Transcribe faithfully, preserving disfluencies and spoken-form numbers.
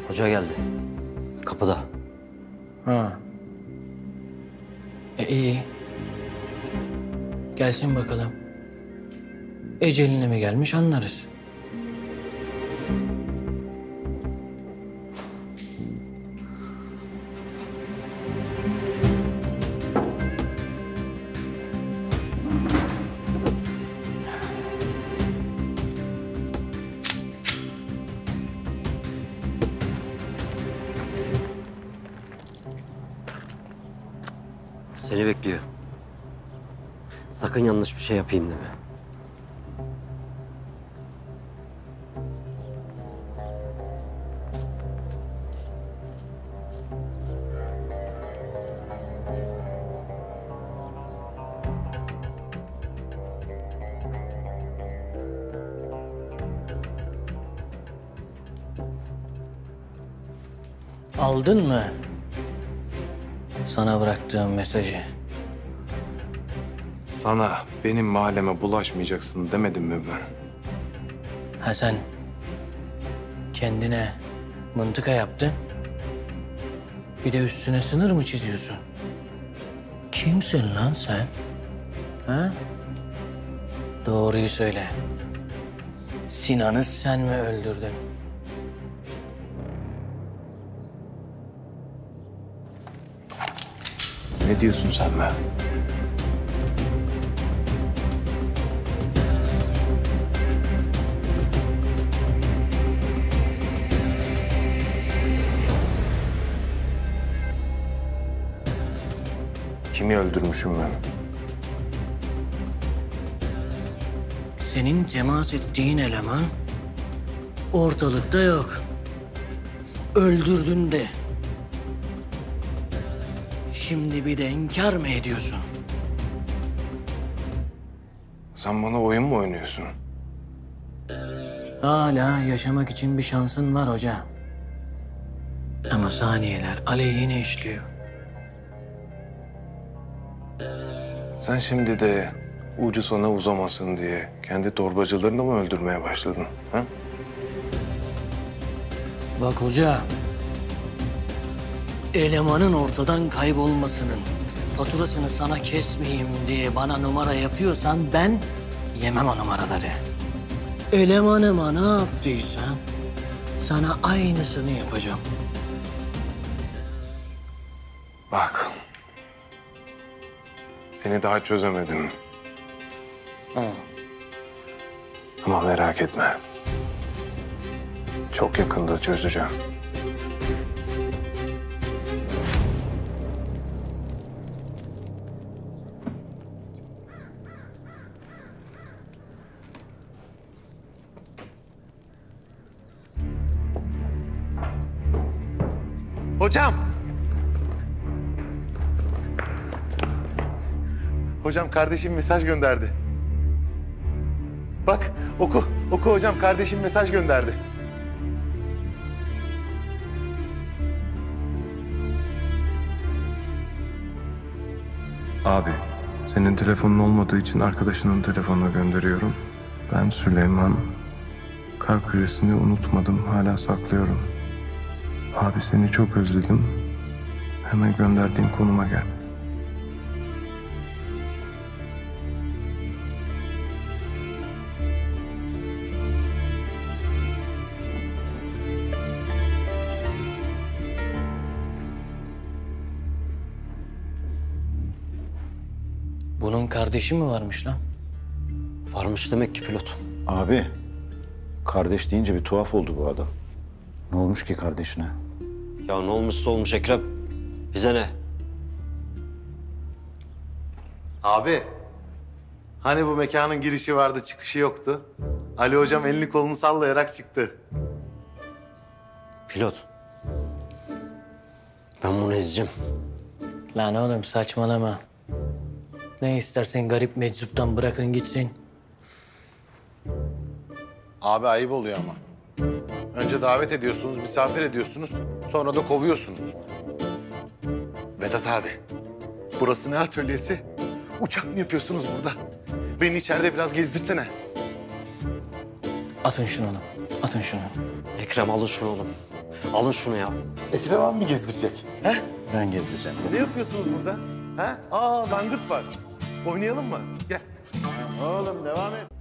Hoca geldi. Kapıda. Ha. E iyi. Gelsin bakalım. Eceline mi gelmiş anlarız. Seni bekliyor. Sakın yanlış bir şey yapayım deme. Aldın mı sana bıraktığım mesajı? Sana benim mahalleme bulaşmayacaksın demedim mi ben? Ha sen kendine mıntıka yaptın. Bir de üstüne sınır mı çiziyorsun? Kimsin lan sen? Ha? Doğruyu söyle. Sinan'ı sen mi öldürdün? Ne diyorsun sen be? Kimi öldürmüşüm ben? Senin temas ettiğin eleman ortalıkta yok. Öldürdün de. Şimdi bir de inkar mı ediyorsun? Sen bana oyun mu oynuyorsun? Hala yaşamak için bir şansın var hoca. Ama saniyeler aleyhine işliyor. Sen şimdi de ucu sana uzamasın diye kendi torbacılarını mı öldürmeye başladın? Ha? Bak hoca, elemanın ortadan kaybolmasının faturasını sana kesmeyeyim diye bana numara yapıyorsan ben yemem o numaraları. Elemanıma ne yaptıysan sana aynısını yapacağım. Bak. Seni daha çözemedim. Ha. Ama merak etme. Çok yakında çözeceğim. Hocam! Hocam kardeşim mesaj gönderdi. Bak oku, oku hocam kardeşim mesaj gönderdi. Abi, senin telefonun olmadığı için arkadaşının telefonuna gönderiyorum. Ben Süleyman. Kar küresini unutmadım, hala saklıyorum. Abi seni çok özledim. Hemen gönderdiğin konuma gel. Bunun kardeşi mi varmış lan? Varmış demek ki pilot. Abi, kardeş deyince bir tuhaf oldu bu adam. Ne olmuş ki kardeşine? Ya ne olmuşsa olmuş Ekrem. Bize ne? Abi, hani bu mekanın girişi vardı çıkışı yoktu. Ali hocam elini kolunu sallayarak çıktı. Pilot. Ben bunu ezeceğim. Lan oğlum saçmalama. Ne istersen garip meczuptan bırakın gitsin. Abi ayıp oluyor ama. Önce davet ediyorsunuz, misafir ediyorsunuz, sonra da kovuyorsunuz. Vedat abi, burası ne atölyesi? Uçak mı yapıyorsunuz burada? Beni içeride biraz gezdirsene. Atın şunu oğlum, atın şunu. Ekrem alın şunu oğlum. Alın şunu ya. Ekrem abi mi gezdirecek? He? Ben gezdireceğim. Ne yapıyorsunuz burada? He? Aa langırt var. Oynayalım mı? Gel. Oğlum devam et.